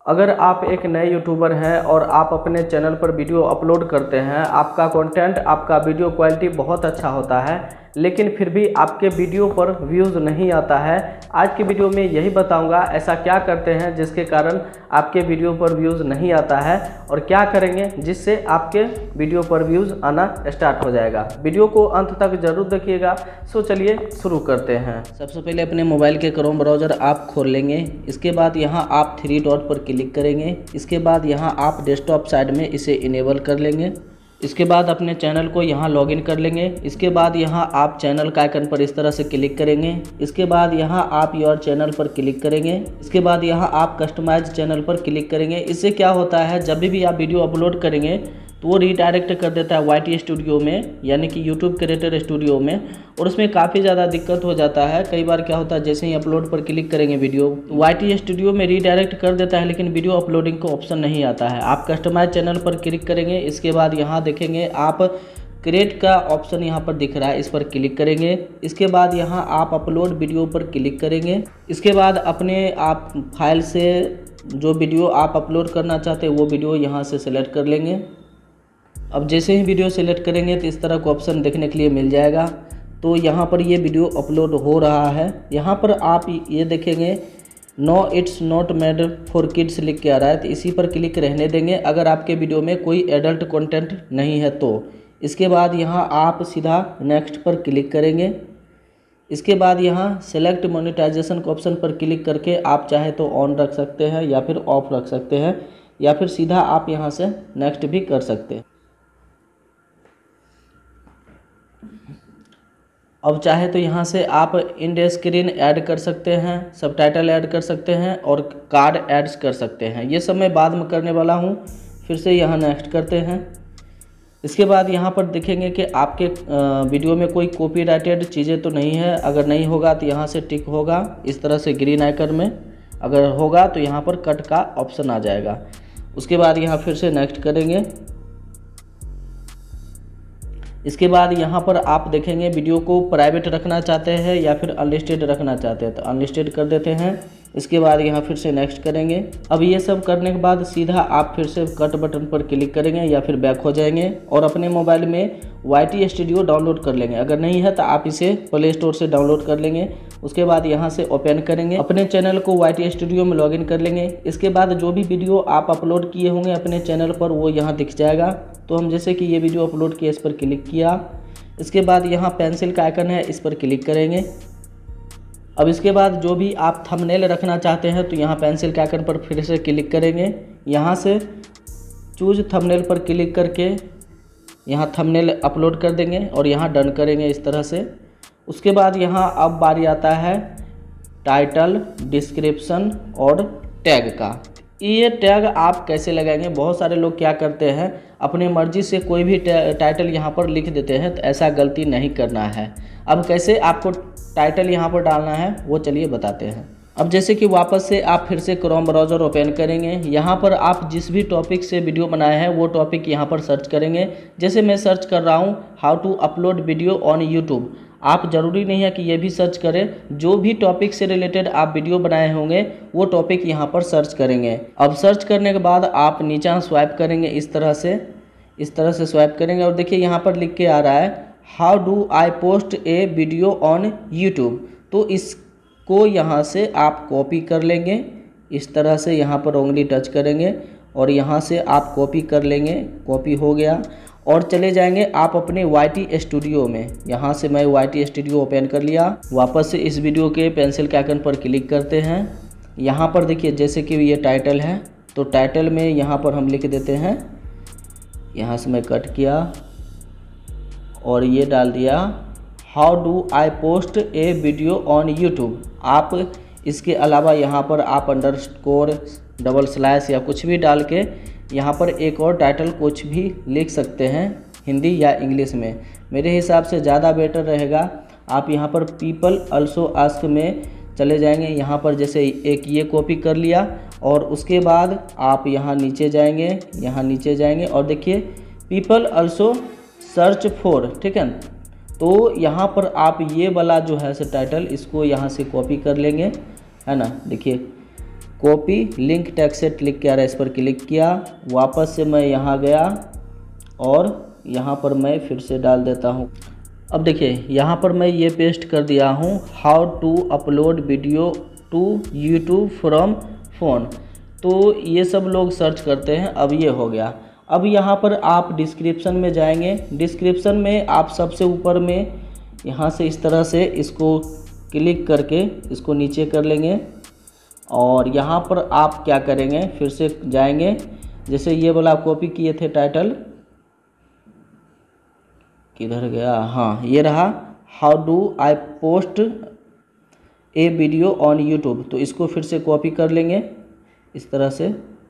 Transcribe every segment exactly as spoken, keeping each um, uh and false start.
अगर आप एक नए यूट्यूबर हैं और आप अपने चैनल पर वीडियो अपलोड करते हैं, आपका कंटेंट, आपका वीडियो क्वालिटी बहुत अच्छा होता है, लेकिन फिर भी आपके वीडियो पर व्यूज़ नहीं आता है। आज की वीडियो में यही बताऊंगा ऐसा क्या करते हैं जिसके कारण आपके वीडियो पर व्यूज़ नहीं आता है और क्या करेंगे जिससे आपके वीडियो पर व्यूज़ आना स्टार्ट हो जाएगा। वीडियो को अंत तक जरूर देखिएगा। सो चलिए शुरू करते हैं। सबसे पहले अपने मोबाइल के क्रोम ब्राउज़र आप खोल लेंगे। इसके बाद यहाँ आप थ्री डॉट पर क्लिक करेंगे। इसके बाद यहाँ आप डेस्कटॉप साइड में इसे इनेबल कर लेंगे। इसके बाद अपने चैनल को यहाँ लॉगिन कर लेंगे। इसके बाद यहाँ आप चैनल का आइकन पर इस तरह से क्लिक करेंगे। इसके बाद यहाँ आप योर चैनल पर क्लिक करेंगे। इसके बाद यहाँ आप कस्टमाइज चैनल पर क्लिक करेंगे। इससे क्या होता है, जब भी आप वीडियो अपलोड करेंगे तो वो रीडायरेक्ट कर देता है वाई टी स्टूडियो में, यानी कि यूट्यूब क्रिएटर स्टूडियो में, और उसमें काफ़ी ज़्यादा दिक्कत हो जाता है। कई बार क्या होता है, जैसे ही अपलोड पर क्लिक करेंगे वीडियो, वाई टी स्टूडियो में रीडायरेक्ट कर देता है, लेकिन वीडियो अपलोडिंग का ऑप्शन नहीं आता है। आप कस्टमाइज चैनल पर क्लिक करेंगे। इसके बाद यहाँ देखेंगे आप क्रिएट का ऑप्शन यहाँ पर दिख रहा है, इस पर क्लिक करेंगे। इसके बाद यहाँ आप अपलोड वीडियो पर क्लिक करेंगे। इसके बाद अपने आप फाइल से जो वीडियो आप अपलोड करना चाहते हैं वो वीडियो यहाँ से सिलेक्ट कर लेंगे। अब जैसे ही वीडियो सेलेक्ट करेंगे तो इस तरह का ऑप्शन देखने के लिए मिल जाएगा। तो यहाँ पर ये वीडियो अपलोड हो रहा है। यहाँ पर आप ये देखेंगे no it's not made for kids लिख के आ रहा है, तो इसी पर क्लिक रहने देंगे अगर आपके वीडियो में कोई एडल्ट कंटेंट नहीं है तो। इसके बाद यहाँ आप सीधा नेक्स्ट पर क्लिक करेंगे। इसके बाद यहाँ सेलेक्ट मोनेटाइजेशन के ऑप्शन पर क्लिक करके आप चाहे तो ऑन रख सकते हैं या फिर ऑफ रख सकते हैं, या फिर सीधा आप यहाँ से नेक्स्ट भी कर सकते हैं। अब चाहे तो यहाँ से आप इंड स्क्रीन ऐड कर सकते हैं, सबटाइटल ऐड कर सकते हैं और कार्ड ऐड्स कर सकते हैं। ये सब मैं बाद में करने वाला हूँ। फिर से यहाँ नेक्स्ट करते हैं। इसके बाद यहाँ पर देखेंगे कि आपके वीडियो में कोई कॉपीराइटेड चीज़ें तो नहीं है। अगर नहीं होगा तो यहाँ से टिक होगा इस तरह से ग्रीन आइकन में, अगर होगा तो यहाँ पर कट का ऑप्शन आ जाएगा। उसके बाद यहाँ फिर से नेक्स्ट करेंगे। इसके बाद यहाँ पर आप देखेंगे वीडियो को प्राइवेट रखना चाहते हैं या फिर अनलिस्टेड रखना चाहते हैं, तो अनलिस्टेड कर देते हैं। इसके बाद यहाँ फिर से नेक्स्ट करेंगे। अब ये सब करने के बाद सीधा आप फिर से कट बटन पर क्लिक करेंगे या फिर बैक हो जाएंगे और अपने मोबाइल में वाई टी स्टूडियो डाउनलोड कर लेंगे। अगर नहीं है तो आप इसे प्ले स्टोर से डाउनलोड कर लेंगे। उसके बाद यहाँ से ओपन करेंगे, अपने चैनल को वाई टी स्टूडियो में लॉगिन कर लेंगे। इसके बाद जो भी वीडियो आप अपलोड किए होंगे अपने चैनल पर वो यहाँ दिख जाएगा। तो हम जैसे कि ये वीडियो अपलोड किया, इस पर क्लिक किया। इसके बाद यहाँ पेंसिल का आइकन है, इस पर क्लिक करेंगे। अब इसके बाद जो भी आप थंबनेल रखना चाहते हैं तो यहाँ पेंसिल के आइकन पर फिर से क्लिक करेंगे। यहाँ से चूज थंबनेल पर क्लिक करके यहाँ थंबनेल अपलोड कर देंगे और यहाँ डन करेंगे इस तरह से। उसके बाद यहाँ अब बारी आता है टाइटल, डिस्क्रिप्शन और टैग का। ये टैग आप कैसे लगाएंगे, बहुत सारे लोग क्या करते हैं अपनी मर्जी से कोई भी टाइटल यहाँ पर लिख देते हैं, तो ऐसा गलती नहीं करना है। अब कैसे आपको टाइटल यहाँ पर डालना है वो चलिए बताते हैं। अब जैसे कि वापस से आप फिर से क्रोम ब्राउज़र ओपन करेंगे। यहाँ पर आप जिस भी टॉपिक से वीडियो बनाए हैं वो टॉपिक यहाँ पर सर्च करेंगे। जैसे मैं सर्च कर रहा हूँ how to upload video on YouTube. आप ज़रूरी नहीं है कि ये भी सर्च करें, जो भी टॉपिक से रिलेटेड आप वीडियो बनाए होंगे वो टॉपिक यहाँ पर सर्च करेंगे। अब सर्च करने के बाद आप नीचे स्वाइप करेंगे, इस तरह से इस तरह से स्वाइप करेंगे और देखिए यहाँ पर लिख के आ रहा है how do I post a video on YouTube. तो इसको यहाँ से आप कॉपी कर लेंगे, इस तरह से यहाँ पर उंगली टच करेंगे और यहाँ से आप कॉपी कर लेंगे। कॉपी हो गया और चले जाएंगे आप अपने वाई टी स्टूडियो में। यहाँ से मैं वाई टी स्टूडियो ओपन कर लिया। वापस से इस वीडियो के पेंसिल के आइकन पर क्लिक करते हैं। यहाँ पर देखिए जैसे कि ये टाइटल है, तो टाइटल में यहाँ पर हम लिख देते हैं, यहाँ से मैं कट किया और ये डाल दिया how do I post a video on YouTube. आप इसके अलावा यहाँ पर आप अंडर स्कोर, डबल स्लैश या कुछ भी डाल के यहाँ पर एक और टाइटल कुछ भी लिख सकते हैं, हिंदी या इंग्लिश में। मेरे हिसाब से ज़्यादा बेटर रहेगा आप यहाँ पर पीपल अल्सो आस्क में चले जाएंगे। यहाँ पर जैसे एक ये कॉपी कर लिया और उसके बाद आप यहाँ नीचे जाएंगे, यहाँ नीचे जाएंगे और देखिए पीपल अल्सो सर्च फॉर, ठीक है। तो यहाँ पर आप ये वाला जो है से टाइटल, इसको यहाँ से कॉपी कर लेंगे, है ना। देखिए कॉपी लिंक टेक्स्ट लिख के आ रहा है, इस पर क्लिक किया। वापस से मैं यहाँ गया और यहाँ पर मैं फिर से डाल देता हूँ। अब देखिए यहाँ पर मैं ये पेस्ट कर दिया हूँ, how to upload video to YouTube from phone. तो ये सब लोग सर्च करते हैं, अब ये हो गया। अब यहाँ पर आप डिस्क्रिप्शन में जाएंगे, डिस्क्रिप्शन में आप सबसे ऊपर में यहाँ से इस तरह से इसको क्लिक करके इसको नीचे कर लेंगे और यहाँ पर आप क्या करेंगे, फिर से जाएंगे, जैसे ये वाला कॉपी किए थे टाइटल, किधर गया, हाँ ये रहा, how do I post a video on YouTube. तो इसको फिर से कॉपी कर लेंगे इस तरह से,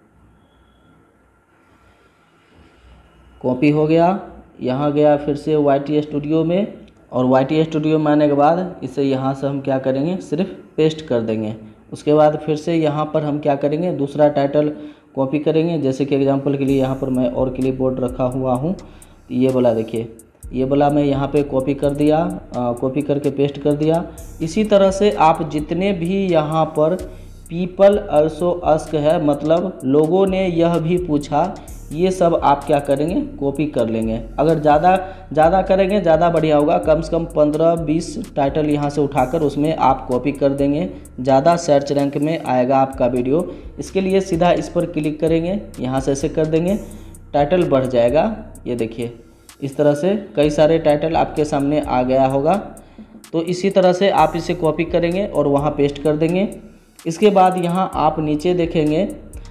कॉपी हो गया। यहाँ गया फिर से वाई टी स्टूडियो में, और वाई टी स्टूडियो में आने के बाद इसे यहाँ से हम क्या करेंगे, सिर्फ पेस्ट कर देंगे। उसके बाद फिर से यहाँ पर हम क्या करेंगे, दूसरा टाइटल कॉपी करेंगे। जैसे कि एग्जांपल के लिए यहाँ पर मैं और क्लिपबोर्ड रखा हुआ हूँ, ये वाला देखिए, ये वाला मैं यहाँ पे कॉपी कर दिया, कॉपी करके पेस्ट कर दिया। इसी तरह से आप जितने भी यहाँ पर पीपल अल्सो आस्क है, मतलब लोगों ने यह भी पूछा, ये सब आप क्या करेंगे, कॉपी कर लेंगे। अगर ज़्यादा ज़्यादा करेंगे ज़्यादा बढ़िया होगा, कम से कम पंद्रह बीस टाइटल यहाँ से उठाकर उसमें आप कॉपी कर देंगे, ज़्यादा सर्च रैंक में आएगा आपका वीडियो। इसके लिए सीधा इस पर क्लिक करेंगे, यहाँ से ऐसे कर देंगे, टाइटल बढ़ जाएगा। ये देखिए इस तरह से कई सारे टाइटल आपके सामने आ गया होगा। तो इसी तरह से आप इसे कॉपी करेंगे और वहाँ पेस्ट कर देंगे। इसके बाद यहाँ आप नीचे देखेंगे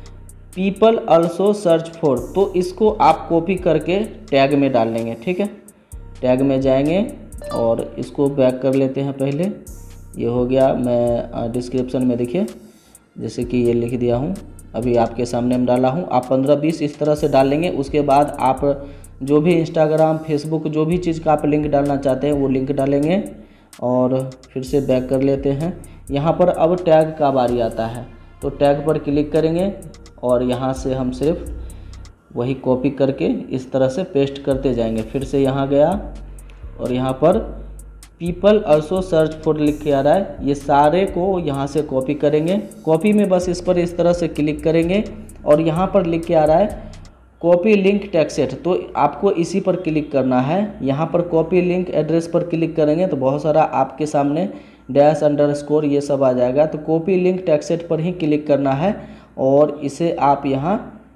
पीपल अल्सो सर्च फॉर, तो इसको आप कॉपी करके टैग में डाल लेंगे। ठीक है, टैग में जाएंगे और इसको बैक कर लेते हैं पहले। ये हो गया, मैं डिस्क्रिप्शन में देखिए जैसे कि ये लिख दिया हूँ, अभी आपके सामने में डाला हूँ। आप पंद्रह बीस इस तरह से डाल लेंगे। उसके बाद आप जो भी इंस्टाग्राम फेसबुक जो भी चीज़ का आप लिंक डालना चाहते हैं वो लिंक डालेंगे और फिर से बैक कर लेते हैं। यहाँ पर अब टैग का बारी आता है, तो टैग पर क्लिक करेंगे और यहाँ से हम सिर्फ वही कॉपी करके इस तरह से पेस्ट करते जाएंगे। फिर से यहाँ गया और यहाँ पर पीपल अल्सो सर्च फॉर लिख के आ रहा है, ये सारे को यहाँ से कॉपी करेंगे। कॉपी में बस इस पर इस तरह से क्लिक करेंगे और यहाँ पर लिख के आ रहा है कॉपी लिंक टेक्स्ट, तो आपको इसी पर क्लिक करना है। यहाँ पर कॉपी लिंक एड्रेस पर क्लिक करेंगे तो बहुत सारा आपके सामने डैश अंडर स्कोर ये सब आ जाएगा। तो कॉपी लिंक टेक्स्ट पर ही क्लिक करना है और इसे आप यहाँ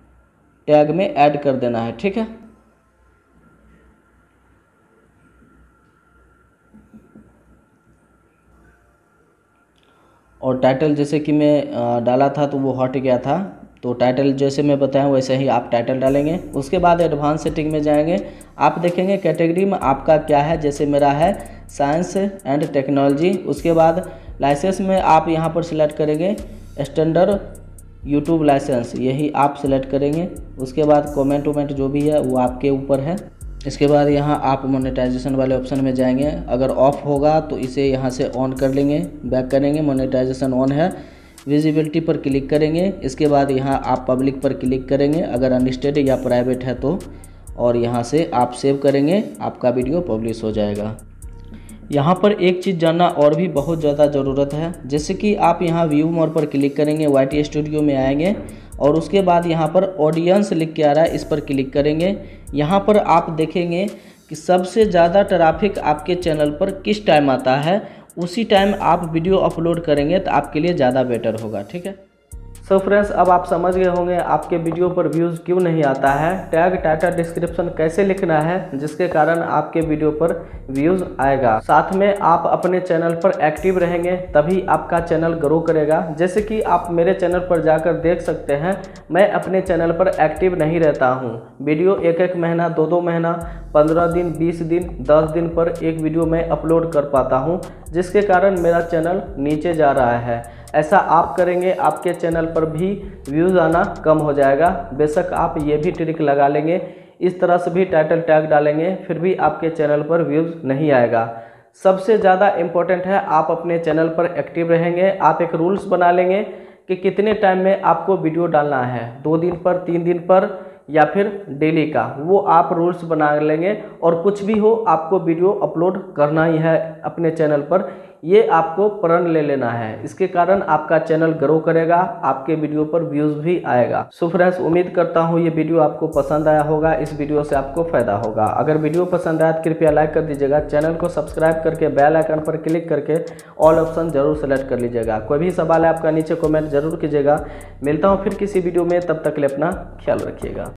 टैग में ऐड कर देना है। ठीक है, और टाइटल जैसे कि मैं डाला था तो वो हट गया था, तो टाइटल जैसे मैं बताया वैसे ही आप टाइटल डालेंगे। उसके बाद एडवांस सेटिंग में जाएंगे, आप देखेंगे कैटेगरी में आपका क्या है, जैसे मेरा है साइंस एंड टेक्नोलॉजी। उसके बाद लाइसेंस में आप यहाँ पर सिलेक्ट करेंगे स्टैंडर्ड यूट्यूब लाइसेंस, यही आप सिलेक्ट करेंगे। उसके बाद कमेंट वमेंट जो भी है वो आपके ऊपर है। इसके बाद यहाँ आप मोनेटाइजेशन वाले ऑप्शन में जाएंगे, अगर ऑफ होगा तो इसे यहाँ से ऑन कर लेंगे, बैक करेंगे, मोनेटाइजेशन ऑन है। विजिबिलिटी पर क्लिक करेंगे, इसके बाद यहाँ आप पब्लिक पर क्लिक करेंगे अगर अनलिस्टेड या प्राइवेट है तो, और यहाँ से आप सेव करेंगे, आपका वीडियो पब्लिश हो जाएगा। यहाँ पर एक चीज़ जानना और भी बहुत ज़्यादा ज़रूरत है, जैसे कि आप यहाँ व्यू मोर पर क्लिक करेंगे, वाई टी स्टूडियो में आएंगे और उसके बाद यहाँ पर ऑडियंस लिख के आ रहा है, इस पर क्लिक करेंगे। यहाँ पर आप देखेंगे कि सबसे ज़्यादा ट्रैफिक आपके चैनल पर किस टाइम आता है, उसी टाइम आप वीडियो अपलोड करेंगे तो आपके लिए ज़्यादा बेटर होगा। ठीक है, सो फ्रेंड्स अब आप समझ गए होंगे आपके वीडियो पर व्यूज़ क्यों नहीं आता है, टैग टाइटल डिस्क्रिप्शन कैसे लिखना है जिसके कारण आपके वीडियो पर व्यूज़ आएगा। साथ में आप अपने चैनल पर एक्टिव रहेंगे तभी आपका चैनल ग्रो करेगा। जैसे कि आप मेरे चैनल पर जाकर देख सकते हैं, मैं अपने चैनल पर एक्टिव नहीं रहता हूँ। वीडियो एक एक महीना दो दो महीना पंद्रह दिन बीस दिन दस दिन पर एक वीडियो मैं अपलोड कर पाता हूँ, जिसके कारण मेरा चैनल नीचे जा रहा है। ऐसा आप करेंगे आपके चैनल पर भी व्यूज़ आना कम हो जाएगा। बेशक आप ये भी ट्रिक लगा लेंगे, इस तरह से भी टाइटल टैग डालेंगे, फिर भी आपके चैनल पर व्यूज़ नहीं आएगा। सबसे ज़्यादा इम्पोर्टेंट है आप अपने चैनल पर एक्टिव रहेंगे। आप एक रूल्स बना लेंगे कि कितने टाइम में आपको वीडियो डालना है, दो दिन पर, तीन दिन पर या फिर डेली का, वो आप रूल्स बना लेंगे और कुछ भी हो आपको वीडियो अपलोड करना ही है अपने चैनल पर। ये आपको प्रण ले लेना है। इसके कारण आपका चैनल ग्रो करेगा, आपके वीडियो पर व्यूज़ भी आएगा। सो फ्रेंड्स, उम्मीद करता हूँ ये वीडियो आपको पसंद आया होगा, इस वीडियो से आपको फ़ायदा होगा। अगर वीडियो पसंद आया तो कृपया लाइक कर दीजिएगा, चैनल को सब्सक्राइब करके बेल आइकन पर क्लिक करके ऑल ऑप्शन जरूर सेलेक्ट कर लीजिएगा। कोई भी सवाल है आपका नीचे कमेंट जरूर कीजिएगा। मिलता हूँ फिर किसी वीडियो में, तब तक के लिए अपना ख्याल रखिएगा।